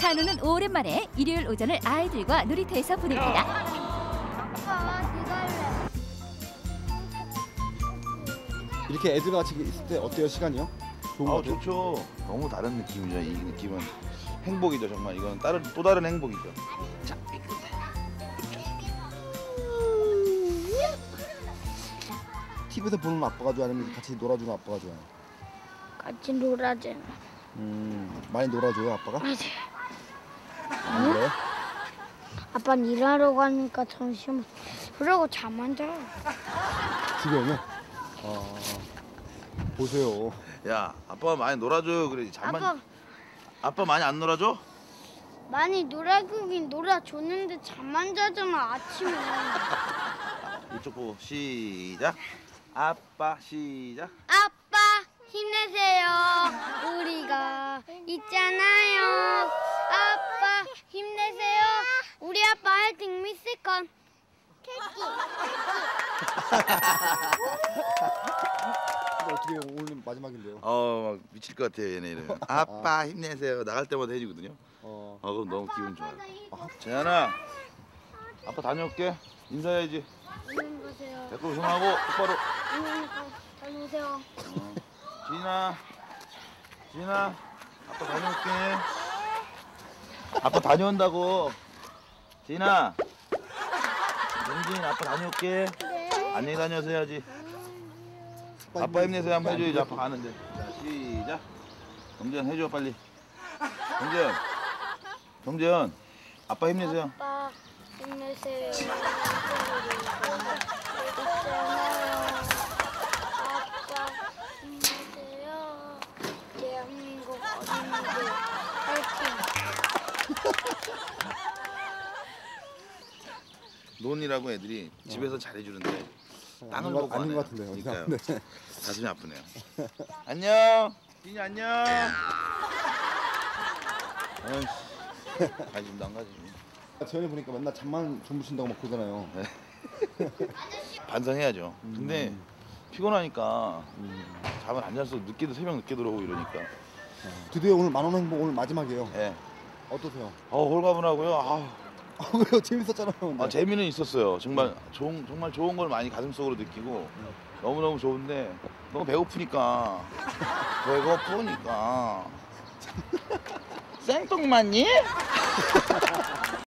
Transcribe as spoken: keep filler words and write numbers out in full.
찬우는 오랜만에 일요일 오전을 아이들과 놀이터에서 보냅니다. 아빠, 네가 할래. 이렇게 애들과 같이 있을 때 어때요, 시간이요? 좋은 거 아 같아요? 좋죠. 너무 다른 느낌이죠. 이 느낌은 행복이죠. 정말 이건 다른 또 다른 행복이죠. 자, 티비에서 보는 아빠가 좋아요? 아니면 같이 놀아주는 아빠가 좋아요? 같이 놀아줘. 음, 많이 놀아줘요, 아빠가? 맞아. 안 그래요? 아빠는 일하러 가니까 점심 그러고 잠안 자. 집에 오면? 아, 보세요. 야, 아빠가 많이 놀아줘요. 그래 잠만. 아빠 아빠 많이 안 놀아줘? 많이 놀아주긴 놀아줬는데 잠만 자잖아 아침에. 이쪽 보고 시작. 아빠 시작. 아빠 힘내세요. 우리가 있잖아요. 아빠 힘내세요. 우리 아빠 화이팅 미스건. 근데 어떻게 오늘 마지막인데요? 어, 막 미칠 것 같아요 얘네 이러면. 아빠 힘내세요. 나갈 때마다 해주거든요. 어, 어, 그럼 너무 기분 좋아요. 재현아, 아빠 다녀올게. 인사해야지. 안녕히 가세요. 댓글 우승하고 똑바로. 안녕히 다녀오세요. 어. 지인아, 지인아, 아빠 다녀올게. 아빠 다녀온다고. 지인아, 영진 아빠 다녀올게. 안녕히 다녀오세요 해야지. 아빠 힘내세요 한번 해줘야지. 아빠 가는데. 자, 시작. 경재현 해줘 빨리. 경재현, 경재현, 아빠 힘내세요. 아빠 힘내세요. 있잖아요. 아빠 힘내세요. 대한민국 어린이들 화이팅. 논이라고 애들이 집에서 잘해주는데 땅을 아닌 것- 보고 아닌 안 것 해요. 같은데요. 그러니까요. 네. 가슴이 아프네요. 안녕. 진이 안녕. 아이씨. 관심도 안 가지. 재현이 보니까 맨날 잠만 주무신다고 막 그러잖아요. 반성해야죠. 근데 음. 피곤하니까 음. 잠을 안 자서 늦게도 새벽 늦게 들어오고 이러니까. 드디어 오늘 만원 행복 오늘 마지막이에요. 예. 어떠세요? 어 홀가분하고요. 아, 아, 왜요? 재밌었잖아요. 근데. 아, 재미는 있었어요. 정말 좋은 정말 좋은 걸 많이 가슴속으로 느끼고 너무 너무 좋은데 너무 배고프니까 배고프니까 생뚱맞니?